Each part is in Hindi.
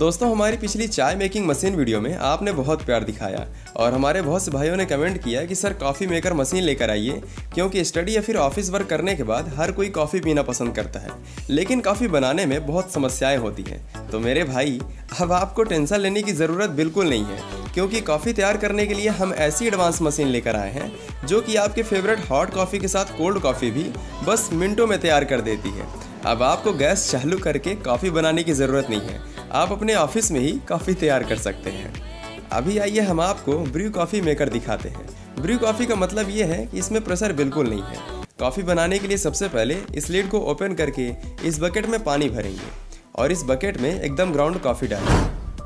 दोस्तों, हमारी पिछली चाय मेकिंग मशीन वीडियो में आपने बहुत प्यार दिखाया और हमारे बहुत से भाइयों ने कमेंट किया कि सर कॉफ़ी मेकर मशीन लेकर आइए, क्योंकि स्टडी या फिर ऑफिस वर्क करने के बाद हर कोई कॉफ़ी पीना पसंद करता है, लेकिन कॉफ़ी बनाने में बहुत समस्याएं होती हैं। तो मेरे भाई, अब आपको टेंशन लेने की ज़रूरत बिल्कुल नहीं है, क्योंकि कॉफ़ी तैयार करने के लिए हम ऐसी एडवांस मशीन लेकर आए हैं जो कि आपके फेवरेट हॉट कॉफ़ी के साथ कोल्ड कॉफ़ी भी बस मिनटों में तैयार कर देती है। अब आपको गैस चालू करके कॉफ़ी बनाने की ज़रूरत नहीं है, आप अपने ऑफिस में ही कॉफ़ी तैयार कर सकते हैं। अभी आइए हम आपको ब्रू कॉफ़ी मेकर दिखाते हैं। ब्रू कॉफ़ी का मतलब ये है कि इसमें प्रेशर बिल्कुल नहीं है। कॉफ़ी बनाने के लिए सबसे पहले इस लिड को ओपन करके इस बकेट में पानी भरेंगे और इस बकेट में एकदम ग्राउंड कॉफ़ी डालेंगे।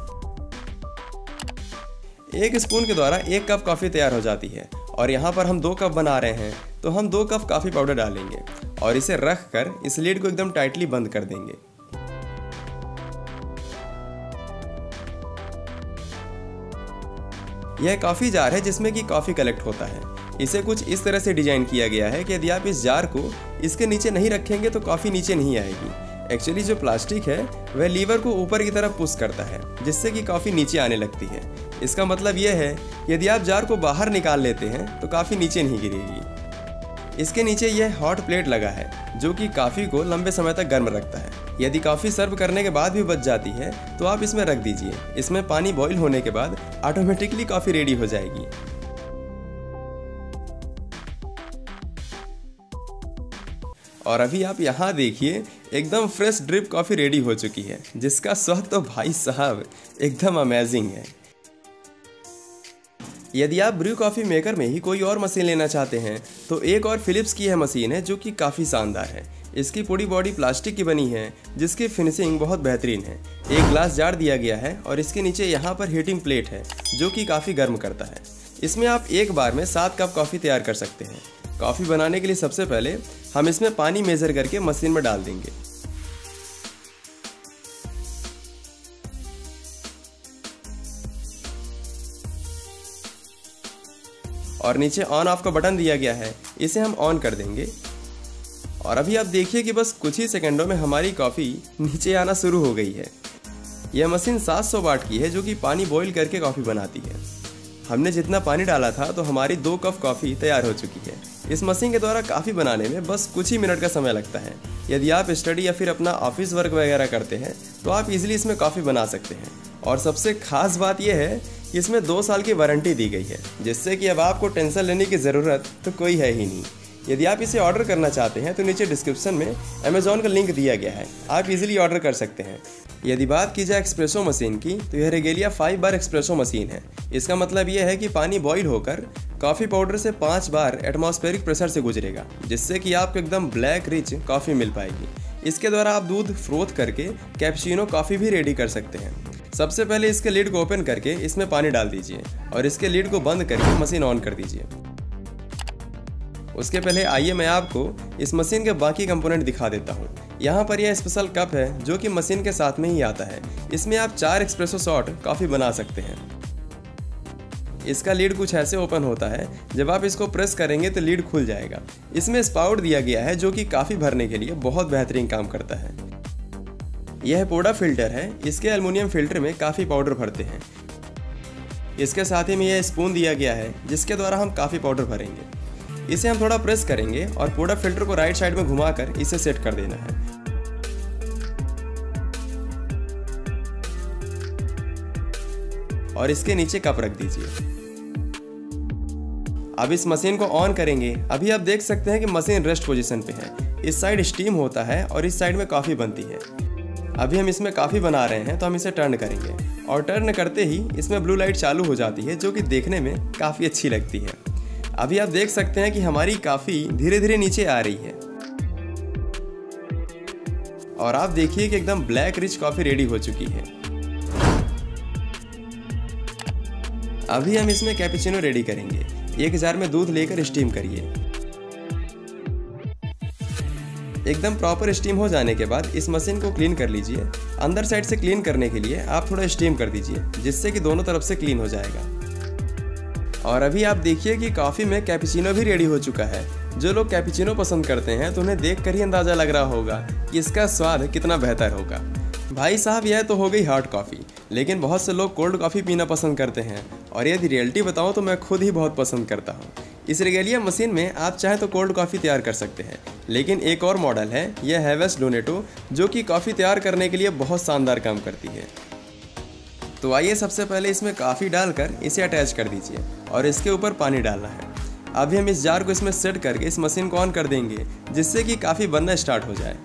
1 स्पून के द्वारा 1 कप कॉफ़ी तैयार हो जाती है और यहाँ पर हम 2 कप बना रहे हैं, तो हम 2 कप कॉफ़ी पाउडर डालेंगे और इसे रख कर इस लिड को एकदम टाइटली बंद कर देंगे। यह कॉफ़ी जार है जिसमें कि कॉफ़ी कलेक्ट होता है। इसे कुछ इस तरह से डिजाइन किया गया है कि यदि आप इस जार को इसके नीचे नहीं रखेंगे तो कॉफ़ी नीचे नहीं आएगी। एक्चुअली जो प्लास्टिक है वह लीवर को ऊपर की तरफ पुश करता है, जिससे कि कॉफ़ी नीचे आने लगती है। इसका मतलब यह है यदि आप जार को बाहर निकाल लेते हैं तो कॉफ़ी नीचे नहीं गिरेगी। इसके नीचे यह हॉट प्लेट लगा है जो कि कॉफ़ी को लंबे समय तक गर्म रखता है। यदि कॉफ़ी सर्व करने के बाद भी बच जाती है तो आप इसमें रख दीजिए। इसमें पानी बॉईल होने के बाद ऑटोमेटिकली कॉफ़ी रेडी हो जाएगी। और अभी आप यहाँ देखिए, एकदम फ्रेश ड्रिप कॉफ़ी रेडी हो चुकी है, जिसका स्वाद तो भाई साहब एकदम अमेजिंग है। यदि आप ब्रू कॉफ़ी मेकर में ही कोई और मशीन लेना चाहते हैं तो एक और फिलिप्स की यह मशीन है जो कि काफ़ी शानदार है। इसकी पूरी बॉडी प्लास्टिक की बनी है जिसकी फिनिशिंग बहुत बेहतरीन है। एक ग्लास जार दिया गया है और इसके नीचे यहाँ पर हीटिंग प्लेट है जो कि काफ़ी गर्म करता है। इसमें आप एक बार में 7 कप कॉफ़ी तैयार कर सकते हैं। कॉफ़ी बनाने के लिए सबसे पहले हम इसमें पानी मेज़र करके मशीन में डाल देंगे। और नीचे ऑन ऑफ का बटन दिया गया है, इसे हम ऑन कर देंगे। और अभी आप देखिए कि बस कुछ ही सेकंडों में हमारी कॉफ़ी नीचे आना शुरू हो गई है। यह मशीन 700 वाट की है जो कि पानी बॉईल करके कॉफ़ी बनाती है। हमने जितना पानी डाला था तो हमारी 2 कप कॉफ़ी तैयार हो चुकी है। इस मशीन के द्वारा कॉफ़ी बनाने में बस कुछ ही मिनट का समय लगता है। यदि आप स्टडी या फिर अपना ऑफिस वर्क वगैरह करते हैं तो आप इजीली इसमें कॉफ़ी बना सकते हैं। और सबसे खास बात यह है कि इसमें 2 साल की वारंटी दी गई है, जिससे कि अब आपको टेंशन लेने की ज़रूरत तो कोई है ही नहीं। यदि आप इसे ऑर्डर करना चाहते हैं तो नीचे डिस्क्रिप्शन में अमेज़ॉन का लिंक दिया गया है, आप इजीली ऑर्डर कर सकते हैं। यदि बात की जाए एक्सप्रेसो मशीन की तो यह रेगेलिया 5 बार एक्सप्रेसो मशीन है। इसका मतलब यह है कि पानी बॉईल होकर कॉफ़ी पाउडर से 5 बार एटमॉस्फेरिक प्रेशर से गुजरेगा, जिससे कि आपको एकदम ब्लैक रिच कॉफ़ी मिल पाएगी। इसके द्वारा आप दूध फ्रोथ करके कैप्युचिनो कॉफ़ी भी रेडी कर सकते हैं। सबसे पहले इसके लिड को ओपन करके इसमें पानी डाल दीजिए और इसके लिड को बंद करके मशीन ऑन कर दीजिए। उसके पहले आइए मैं आपको इस मशीन के बाकी कंपोनेंट दिखा देता हूँ। यहाँ पर यह स्पेशल कप है जो कि मशीन के साथ में ही आता है। इसमें आप 4 एस्प्रेसो शॉट कॉफ़ी बना सकते हैं। इसका लीड कुछ ऐसे ओपन होता है, जब आप इसको प्रेस करेंगे तो लीड खुल जाएगा। इसमें स्पाउट दिया गया है जो कि कॉफ़ी भरने के लिए बहुत बेहतरीन काम करता है। यह पोडा फिल्टर है, इसके एल्युमिनियम फिल्टर में कॉफ़ी पाउडर भरते हैं। इसके साथ ही में यह स्पून दिया गया है जिसके द्वारा हम कॉफ़ी पाउडर भरेंगे। इसे हम थोड़ा प्रेस करेंगे और पोडा फिल्टर को राइट साइड में घुमाकर इसे सेट कर देना है। और इसके नीचे कप रख दीजिए। अब इस मशीन को ऑन करेंगे। अभी आप देख सकते हैं कि मशीन रेस्ट पोजीशन पे है। इस साइड स्टीम होता है और इस साइड में कॉफ़ी बनती है। अभी हम इसमें कॉफ़ी बना रहे हैं तो हम इसे टर्न करेंगे और टर्न करते ही इसमें ब्लू लाइट चालू हो जाती है जो कि देखने में काफ़ी अच्छी लगती है। अभी आप देख सकते हैं कि हमारी कॉफ़ी धीरे धीरे नीचे आ रही है और आप देखिए कि एकदम ब्लैक रिच कॉफ़ी रेडी हो चुकी है। अभी हम इसमें कैपुचिनो रेडी करेंगे। 1 जार में दूध लेकर स्टीम करिए। एकदम प्रॉपर स्टीम हो जाने के बाद इस मशीन को क्लीन कर लीजिए। अंदर साइड से क्लीन करने के लिए आप थोड़ा स्टीम कर दीजिए, जिससे कि दोनों तरफ से क्लीन हो जाएगा। और अभी आप देखिए कि कॉफ़ी में कैपुचिनो भी रेडी हो चुका है। जो लोग कैपुचिनो पसंद करते हैं तो उन्हें देख कर ही अंदाज़ा लग रहा होगा कि इसका स्वाद कितना बेहतर होगा। भाई साहब, यह तो हो गई हॉट कॉफ़ी। लेकिन बहुत से लोग कोल्ड कॉफ़ी पीना पसंद करते हैं और यदि रियलिटी बताऊं तो मैं खुद ही बहुत पसंद करता हूं। इस रेगेलिया मशीन में आप चाहें तो कोल्ड कॉफ़ी तैयार कर सकते हैं, लेकिन एक और मॉडल है, यह है वेस्ट डोनेटो, जो कि कॉफ़ी तैयार करने के लिए बहुत शानदार काम करती है। तो आइए सबसे पहले इसमें कॉफ़ी डालकर इसे अटैच कर दीजिए और इसके ऊपर पानी डालना है। अभी हम इस जार को इसमें सेट करके इस मशीन को ऑन कर देंगे, जिससे कि कॉफ़ी बनना स्टार्ट हो जाए।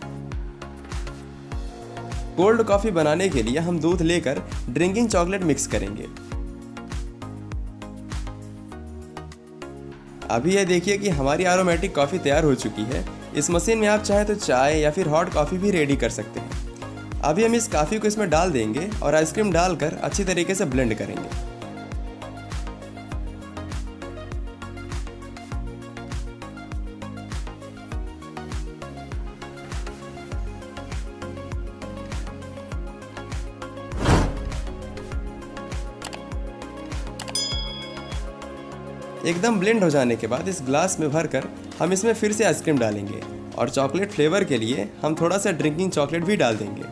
कोल्ड कॉफ़ी बनाने के लिए हम दूध लेकर ड्रिंकिंग चॉकलेट मिक्स करेंगे। अभी यह देखिए कि हमारी एरोमेटिक कॉफ़ी तैयार हो चुकी है। इस मशीन में आप चाहें तो चाय या फिर हॉट कॉफ़ी भी रेडी कर सकते हैं। अभी हम इस कॉफ़ी को इसमें डाल देंगे और आइसक्रीम डालकर अच्छी तरीके से ब्लेंड करेंगे। एकदम ब्लेंड हो जाने के बाद इस ग्लास में भरकर हम इसमें फिर से आइसक्रीम डालेंगे और चॉकलेट फ्लेवर के लिए हम थोड़ा सा ड्रिंकिंग चॉकलेट भी डाल देंगे।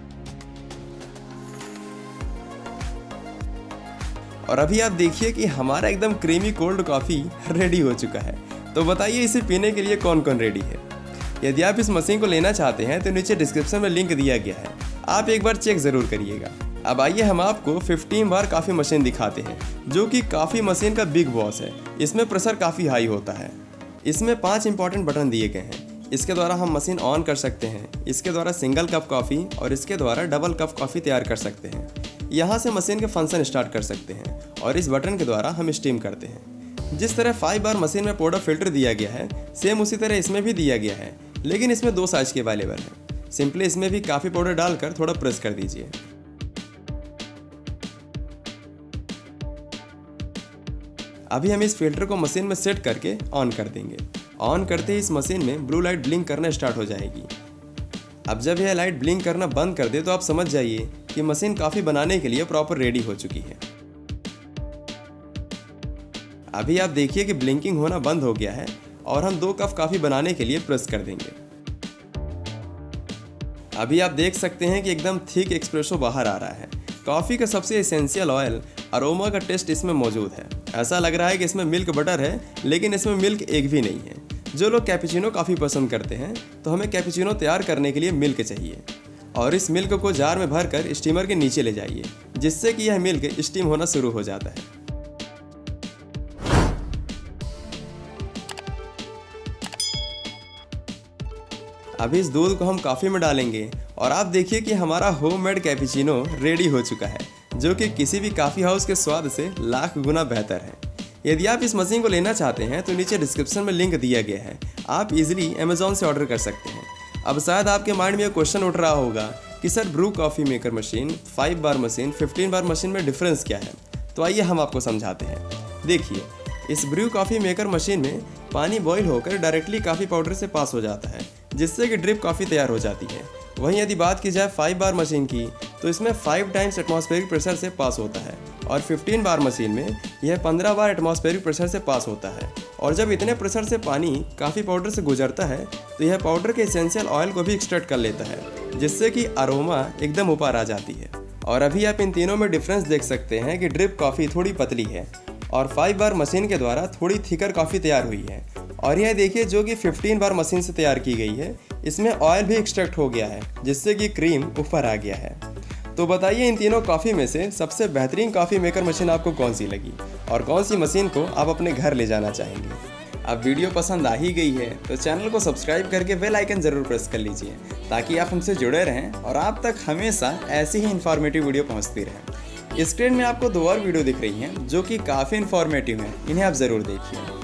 और अभी आप देखिए कि हमारा एकदम क्रीमी कोल्ड कॉफ़ी रेडी हो चुका है। तो बताइए इसे पीने के लिए कौन कौन रेडी है। यदि आप इस मशीन को लेना चाहते हैं तो नीचे डिस्क्रिप्शन में लिंक दिया गया है, आप एक बार चेक ज़रूर करिएगा। अब आइए हम आपको 15 बार कॉफ़ी मशीन दिखाते हैं, जो कि कॉफ़ी मशीन का बिग बॉस है। इसमें प्रेशर काफ़ी हाई होता है। इसमें 5 इंपॉर्टेंट बटन दिए गए हैं। इसके द्वारा हम मशीन ऑन कर सकते हैं, इसके द्वारा सिंगल कप कॉफ़ी और इसके द्वारा डबल कप कॉफ़ी तैयार कर सकते हैं। यहाँ से मशीन के फंक्शन स्टार्ट कर सकते हैं और इस बटन के द्वारा हम स्टीम करते हैं। जिस तरह 5 बार मशीन में पाउडर फिल्टर दिया गया है, सेम उसी तरह इसमें भी दिया गया है, लेकिन इसमें 2 साइज के अवेलेबल है। सिंपली इसमें भी कॉफ़ी पाउडर डालकर थोड़ा प्रेस कर दीजिए। अभी हम इस फिल्टर को मशीन में सेट करके ऑन कर देंगे। ऑन करते ही इस मशीन में ब्लू लाइट ब्लिंक करना स्टार्ट हो जाएगी। अब जब यह लाइट ब्लिंक करना बंद कर दे तो आप समझ जाइए कि मशीन कॉफ़ी बनाने के लिए प्रॉपर रेडी हो चुकी है। अभी आप देखिए कि ब्लिंकिंग होना बंद हो गया है और हम 2 कप कॉफ़ी बनाने के लिए प्रेस कर देंगे। अभी आप देख सकते हैं कि एकदम थिक एक्सप्रेसो बाहर आ रहा है। कॉफ़ी का सबसे एसेंशियल ऑयल अरोमा का टेस्ट इसमें मौजूद है। ऐसा लग रहा है कि इसमें मिल्क बटर है, लेकिन इसमें मिल्क एक भी नहीं है। जो लोग कैपुचिनो काफ़ी पसंद करते हैं तो हमें कैपुचिनो तैयार करने के लिए मिल्क चाहिए और इस मिल्क को जार में भरकर स्टीमर के नीचे ले जाइए, जिससे कि यह मिल्क स्टीम होना शुरू हो जाता है। अभी इस दूध को हम कॉफ़ी में डालेंगे और आप देखिए कि हमारा होममेड कैपुचिनो रेडी हो चुका है, जो कि किसी भी कॉफ़ी हाउस के स्वाद से लाख गुना बेहतर है। यदि आप इस मशीन को लेना चाहते हैं तो नीचे डिस्क्रिप्शन में लिंक दिया गया है, आप इजीली अमेज़ॉन से ऑर्डर कर सकते हैं। अब शायद आपके माइंड में ये क्वेश्चन उठ रहा होगा कि sir brew coffee maker machine, 5 bar machine, 15 bar machine में डिफरेंस क्या है। तो आइए हम आपको समझाते हैं। देखिए, इस ब्रू कॉफ़ी मेकर मशीन में पानी बॉईल होकर डायरेक्टली कॉफ़ी पाउडर से पास हो जाता है, जिससे कि ड्रिप कॉफ़ी तैयार हो जाती है। वहीं यदि बात की जाए 5 बार मशीन की तो इसमें 5 टाइम्स एटमॉस्फेरिक प्रेशर से पास होता है और 15 बार मशीन में यह 15 बार एटमॉस्फेरिक प्रेशर से पास होता है। और जब इतने प्रेशर से पानी कॉफ़ी पाउडर से गुजरता है तो यह पाउडर के एसेंशियल ऑयल को भी एक्सट्रैक्ट कर लेता है, जिससे कि अरोमा एकदम ऊपर आ जाती है। और अभी आप इन तीनों में डिफरेंस देख सकते हैं कि ड्रिप कॉफ़ी थोड़ी पतली है और 5 बार मशीन के द्वारा थोड़ी थिकर कॉफ़ी तैयार हुई है। और यह देखिए जो कि 15 बार मशीन से तैयार की गई है, इसमें ऑयल भी एक्सट्रैक्ट हो गया है, जिससे कि क्रीम ऊपर आ गया है। तो बताइए इन तीनों कॉफ़ी में से सबसे बेहतरीन कॉफ़ी मेकर मशीन आपको कौन सी लगी और कौन सी मशीन को आप अपने घर ले जाना चाहेंगे। अब वीडियो पसंद आ ही गई है तो चैनल को सब्सक्राइब करके बेल आइकन ज़रूर प्रेस कर लीजिए, ताकि आप हमसे जुड़े रहें और आप तक हमेशा ऐसी ही इन्फॉर्मेटिव वीडियो पहुँचती रहें। स्क्रीन में आपको 2 और वीडियो दिख रही हैं जो कि काफ़ी इन्फॉर्मेटिव हैं, इन्हें आप ज़रूर देखिए।